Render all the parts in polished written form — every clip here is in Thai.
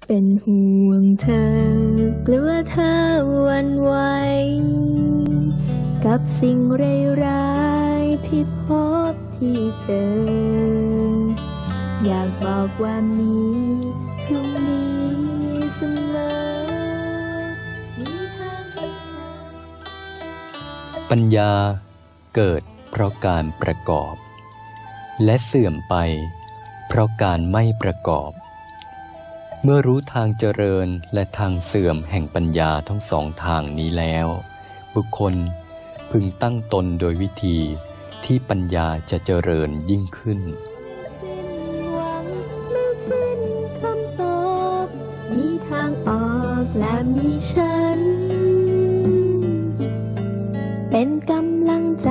เป็นห่วงเธอกลัวเธอหวั่นไหวกับสิ่งร้ายๆที่พบที่เจออยากบอกว่ามีพรุ่งนี้เสมอมีทางให้เธอปัญญาเกิดเพราะการประกอบและเสื่อมไปเพราะการไม่ประกอบเมื่อรู้ทางเจริญและทางเสื่อมแห่งปัญญาทั้งสองทางนี้แล้วบุคคลพึงตั้งตนโดยวิธีที่ปัญญาจะเจริญยิ่งขึ้นไม่สิ้นคำตอบมีทางออกและมีฉันเป็นกำลังใจ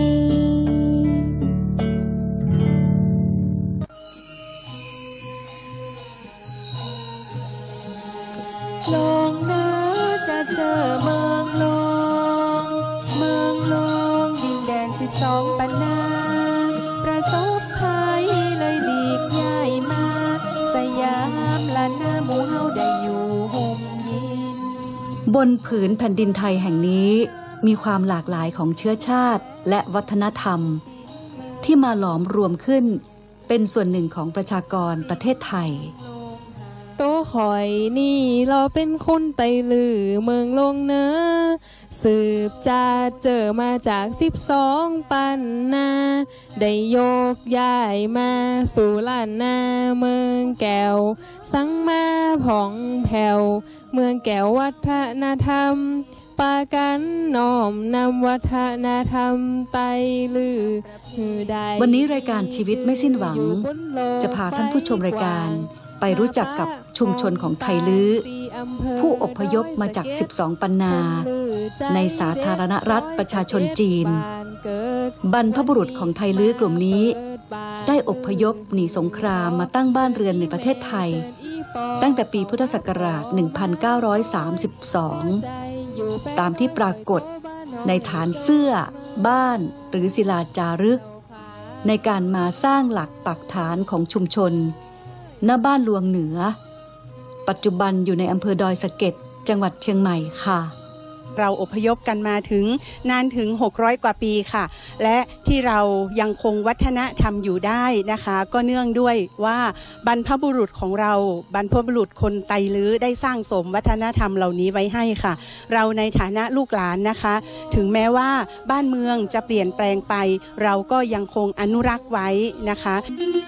ลองนะจะเจอเมืองลงดินแดน12 ปันนาประสบภัยเลยหลีกย้ายมาสยามละนาหมู่เฮาได้อยู่ห่มเย็นบนผืนแผ่นดินไทยแห่งนี้มีความหลากหลายของเชื้อชาติและวัฒนธรรมที่มาหลอมรวมขึ้นเป็นส่วนหนึ่งของประชากรประเทศไทยโตข่อยนี่เราเป็นคนไตลือเมืองลงเนอสืบจะเจอมาจาก12 ปันนาได้โยกย้ายมาสู่ล้านนาเมืองแก้วสังมาผ่องแผ่วเมืองแก้ววัฒนธรรมปากันน้อมนำวัฒนธรรมไตลือวันนี้รายการชีวิตไม่สิ้นหวังจะพาท่านผู้ชมรายการไปรู้จักกับชุมชนของไทลื้อผู้อพยพมาจาก12 ปันนาในสาธารณรัฐประชาชนจีนบรรพบุรุษของไทลื้อกลุ่มนี้ได้อพยพหนีสงครามมาตั้งบ้านเรือนในประเทศไทยตั้งแต่ปีพุทธศักราช 1932 ตามที่ปรากฏในฐานเสื้อบ้านหรือศิลาจารึกในการมาสร้างหลักปักฐานของชุมชนณบ้านลวงเหนือปัจจุบันอยู่ในอำเภอดอยสะเก็ดจังหวัดเชียงใหม่ค่ะเราอพยพกันมาถึงนานถึง600 กว่าปีค่ะและที่เรายังคงวัฒนธรรมอยู่ได้นะคะก็เนื่องด้วยว่าบรรพบุรุษของเราบรรพบุรุษคนไตลื้อได้สร้างสมวัฒนธรรมเหล่านี้ไว้ให้ค่ะเราในฐานะลูกหลานนะคะถึงแม้ว่าบ้านเมืองจะเปลี่ยนแปลงไปเราก็ยังคงอนุรักษ์ไว้นะคะ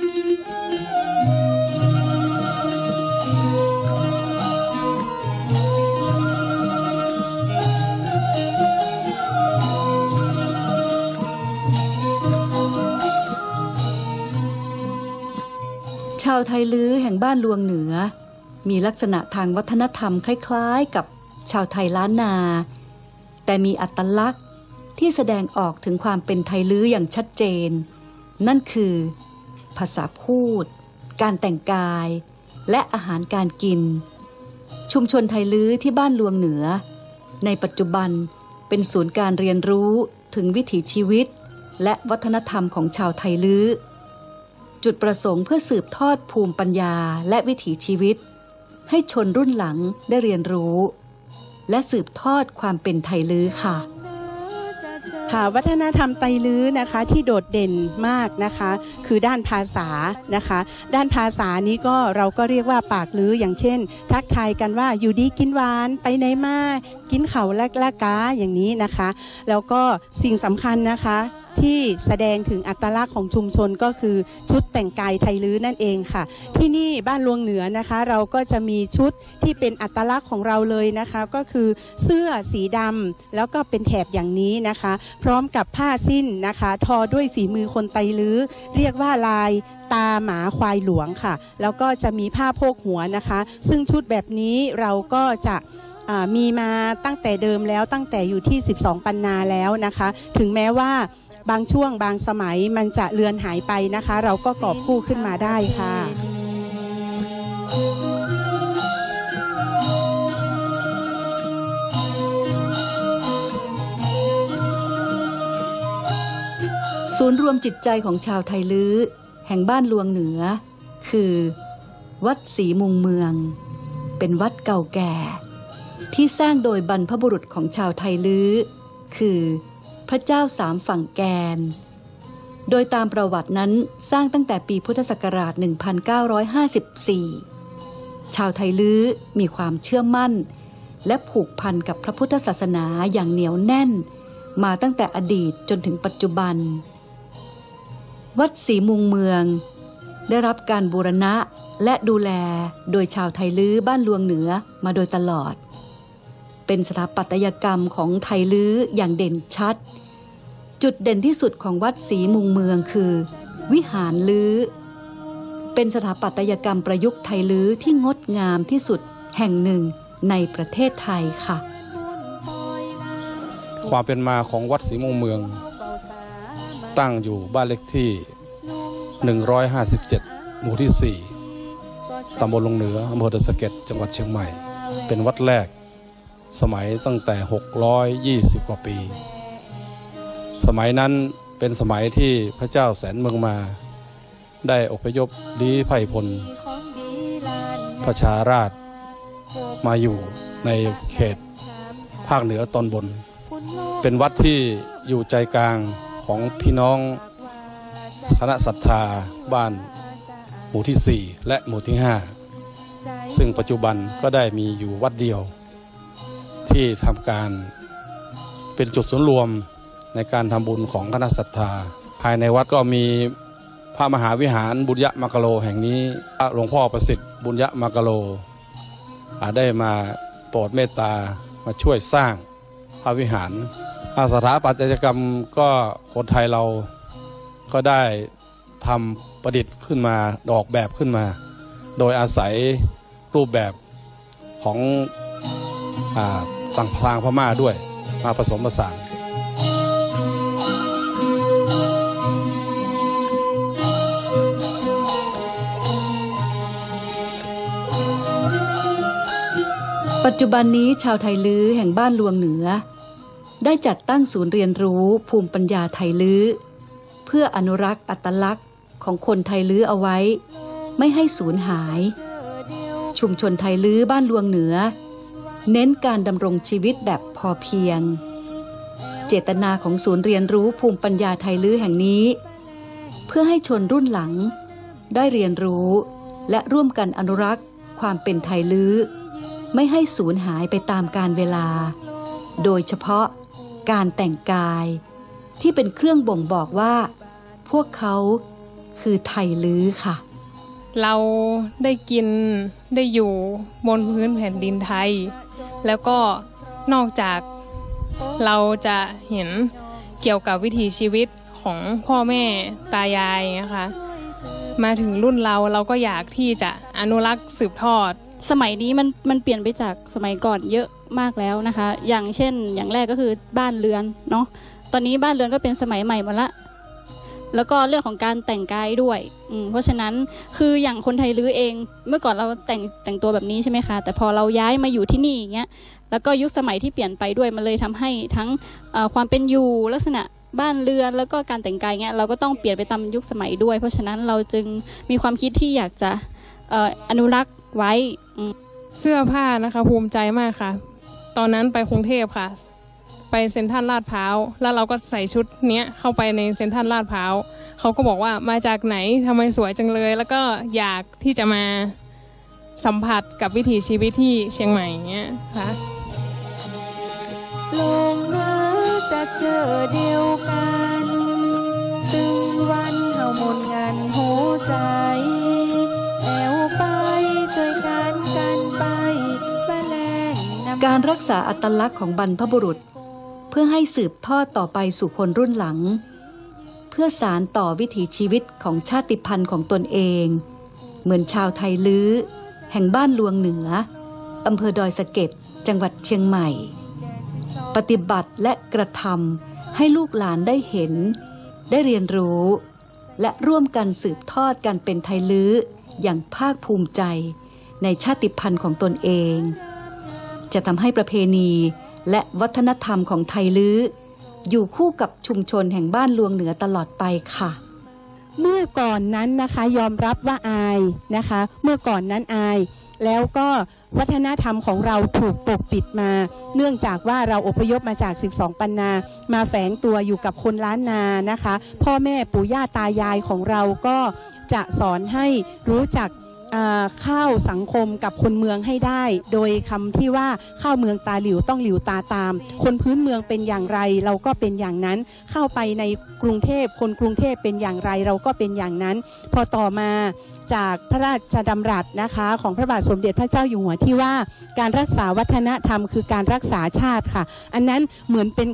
ชาวไทลื้อแห่งบ้านลวงเหนือมีลักษณะทางวัฒนธรรมคล้ายๆกับชาวไทยล้านนาแต่มีอัตลักษณ์ที่แสดงออกถึงความเป็นไทลื้ออย่างชัดเจนนั่นคือภาษาพูดการแต่งกายและอาหารการกินชุมชนไทลื้อที่บ้านลวงเหนือในปัจจุบันเป็นศูนย์การเรียนรู้ถึงวิถีชีวิตและวัฒนธรรมของชาวไทลื้อจุดประสงค์เพื่อสืบทอดภูมิปัญญาและวิถีชีวิตให้ชนรุ่นหลังได้เรียนรู้และสืบทอดความเป็นไทลื้อค่ะวัฒนธรรมไตลื้อนะคะที่โดดเด่นมากนะคะคือด้านภาษานะคะด้านภาษานี้ก็เราก็เรียกว่าปากลื้ออย่างเช่นทักทายกันว่าอยู่ดีกินหวานไปไหนมากินข้าวละกาอย่างนี้นะคะแล้วก็สิ่งสำคัญนะคะที่แสดงถึงอัตลักษณ์ของชุมชนก็คือชุดแต่งกายไทลื้อนั่นเองค่ะที่นี่บ้านลวงเหนือนะคะเราก็จะมีชุดที่เป็นอัตลักษณ์ของเราเลยนะคะก็คือเสื้อสีดำแล้วก็เป็นแถบอย่างนี้นะคะพร้อมกับผ้าสิ้นนะคะทอด้วยฝีมือคนไตลื้อเรียกว่าลายตาหมาควายหลวงค่ะแล้วก็จะมีผ้าโพกหัวนะคะซึ่งชุดแบบนี้เราก็จะมีมาตั้งแต่เดิมแล้วตั้งแต่อยู่ที่12 ปันนาแล้วนะคะถึงแม้ว่าบางช่วงบางสมัยมันจะเลือนหายไปนะคะเราก็กอบกู้ขึ้นมาได้ค่ะศูนย์รวมจิตใจของชาวไทลื้อแห่งบ้านลวงเหนือคือวัดศรีมุงเมืองเป็นวัดเก่าแก่ที่สร้างโดยบรรพบุรุษของชาวไทลื้อคือพระเจ้าสามฝั่งแกนโดยตามประวัตินั้นสร้างตั้งแต่ปีพุทธศักราช 1954 ชาวไทลื้อมีความเชื่อมั่นและผูกพันกับพระพุทธศาสนาอย่างเหนียวแน่นมาตั้งแต่อดีตจนถึงปัจจุบันวัดศรีมุงเมืองได้รับการบูรณะและดูแลโดยชาวไทลื้อบ้านลวงเหนือมาโดยตลอดเป็นสถาปัตยกรรมของไทลื้ออย่างเด่นชัดจุดเด่นที่สุดของวัดศรีมุงเมืองคือวิหารลื้อเป็นสถาปัตยกรรมประยุกต์ไทลื้อที่งดงามที่สุดแห่งหนึ่งในประเทศไทยค่ะความเป็นมาของวัดศรีมุงเมืองตั้งอยู่บ้านเลขที่157หมู่ที่4ตำบลลงเหนืออำเภอดอยสะเก็ดจังหวัดเชียงใหม่เป็นวัดแรกสมัยตั้งแต่620กว่าปีสมัยนั้นเป็นสมัยที่พระเจ้าแสนเมืองมาได้อพยพลี้ภัยพลประชาราษฎร์มาอยู่ในเขตภาคเหนือตอนบนเป็นวัดที่อยู่ใจกลางของพี่น้องคณะศรัทธาบ้านหมู่ที่4และหมู่ที่5ซึ่งปัจจุบันก็ได้มีอยู่วัดเดียวที่ทำการเป็นจุดศูนย์รวมในการทำบุญของคณะศรัทธาภายในวัดก็มีพระมหาวิหารบุญยมกโลแห่งนี้หลวงพ่อประสิทธิ์บุญยมกโลได้มาโปรดเมตตามาช่วยสร้างพระวิหารสถาปัตยกรรมก็คนไทยเราก็ได้ทำประดิษฐ์ขึ้นมาออกแบบขึ้นมาโดยอาศัยรูปแบบของต่างพลางพม่าด้วยมาผสมผสานปัจจุบันนี้ชาวไทลื้อแห่งบ้านลวงเหนือได้จัดตั้งศูนย์เรียนรู้ภูมิปัญญาไทลื้อเพื่ออนุรักษ์อัตลักษณ์ของคนไทลื้อเอาไว้ไม่ให้สูญหายชุมชนไทลื้อบ้านลวงเหนือเน้นการดำรงชีวิตแบบพอเพียงเจตนาของศูนย์เรียนรู้ภูมิปัญญาไทลื้อแห่งนี้เพื่อให้ชนรุ่นหลังได้เรียนรู้และร่วมกันอนุรักษ์ความเป็นไทลื้อไม่ให้สูญหายไปตามกาลเวลาโดยเฉพาะการแต่งกายที่เป็นเครื่องบ่งบอกว่าพวกเขาคือไทลื้อค่ะเราได้กินได้อยู่บนพื้นแผ่นดินไทยแล้วก็นอกจากเราจะเห็นเกี่ยวกับวิถีชีวิตของพ่อแม่ตายายนะคะมาถึงรุ่นเราก็อยากที่จะอนุรักษ์สืบทอดสมัยนี้มันเปลี่ยนไปจากสมัยก่อนเยอะมากแล้วนะคะอย่างเช่นอย่างแรกก็คือบ้านเรือนเนาะตอนนี้บ้านเรือนก็เป็นสมัยใหม่หมดละแล้วก็เรื่องของการแต่งกายด้วยเพราะฉะนั้นคืออย่างคนไทยลื้อเองเมื่อก่อนเราแต่งตัวแบบนี้ใช่ไหมคะแต่พอเราย้ายมาอยู่ที่นี่อย่างเงี้ยแล้วก็ยุคสมัยที่เปลี่ยนไปด้วยมันเลยทำให้ทั้งความเป็นอยู่ลักษณะบ้านเรือนแล้วก็การแต่งกายเงี้ยเราก็ต้องเปลี่ยนไปตามยุคสมัยด้วยเพราะฉะนั้นเราจึงมีความคิดที่อยากจะอนุรักษ์ไว้เสื้อผ้านะคะภูมิใจมากค่ะตอนนั้นไปกรุงเทพค่ะไปเซ็นทรัลลาดพร้าวแล้วเราก็ใส่ชุดเนี้ยเข้าไปในเซ็นทรัลลาดพร้าวเขาก็บอกว่ามาจากไหนทำไมสวยจังเลยแล้วก็อยากที่จะมาสัมผัสกับวิถีชีวิตที่เชียงใหม่เงี้ยค่ะลงเนื้อจะเจอเดียวกันตึงวันเฮาหมดงานหัวใจแอวไปช่วยกันไปแปลงการรักษาอัตลักษณ์ของบรรพบุรุษเพื่อให้สืบทอดต่อไปสู่คนรุ่นหลังเพื่อสานต่อวิถีชีวิตของชาติพันธุ์ของตนเองเหมือนชาวไทลื้อแห่งบ้านลวงเหนืออำเภอดอยสะเก็ดจังหวัดเชียงใหม่ปฏิบัติและกระทำให้ลูกหลานได้เห็นได้เรียนรู้และร่วมกันสืบทอดการเป็นไทลื้ออย่างภาคภูมิใจในชาติพันธุ์ของตนเองจะทำให้ประเพณีและวัฒนธรรมของไทลื้ออยู่คู่กับชุมชนแห่งบ้านลวงเหนือตลอดไปค่ะเมื่อก่อนนั้นนะคะยอมรับว่าอายนะคะเมื่อก่อนนั้นอายแล้วก็วัฒนธรรมของเราถูกปกปิดมาเนื่องจากว่าเราอพยพมาจาก12ปันนามาแฝงตัวอยู่กับคนล้านนานะคะพ่อแม่ปู่ย่าตายายของเราก็จะสอนให้รู้จักเข้าสังคมกับคนเมืองให้ได้โดยคำที่ว่าเข้าเมืองตาหลิวต้องหลิวตาตามคนพื้นเมืองเป็นอย่างไรเราก็เป็นอย่างนั้นเข้าไปในกรุงเทพคนกรุงเทพเป็นอย่างไรเราก็เป็นอย่างนั้นพอต่อมาจากพระราชดำรัสนะคะของพระบาทสมเด็จพระเจ้าอยู่หัวที่ว่าการรักษาวัฒนธรรมคือการรักษาชาติค่ะอันนั้นเหมือนเป็น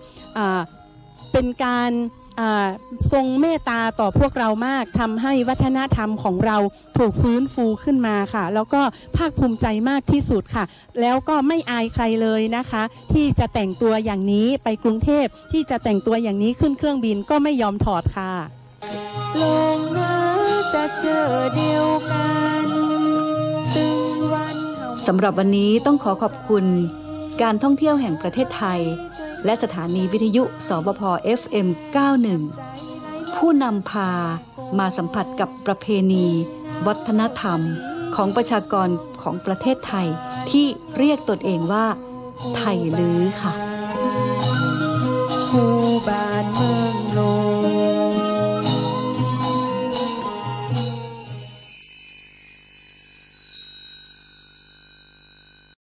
การทรงเมตตาต่อพวกเรามากทำให้วัฒนธรรมของเราถูกฟื้นฟูขึ้นมาค่ะแล้วก็ภาคภูมิใจมากที่สุดค่ะแล้วก็ไม่อายใครเลยนะคะที่จะแต่งตัวอย่างนี้ไปกรุงเทพที่จะแต่งตัวอย่างนี้ขึ้นเครื่องบินก็ไม่ยอมถอดค่ะลงนะจะเจอเดียวกันตึงวันสำหรับวันนี้ต้องขอบคุณการท่องเที่ยวแห่งประเทศไทยและสถานีวิทยุสบพ FM 91ผู้นำพามาสัมผัสกับประเพณีวัฒนธรรมของประชากรของประเทศไทยที่เรียกตนเองว่าไทยลื้อค่ะผู้บ้านเมือง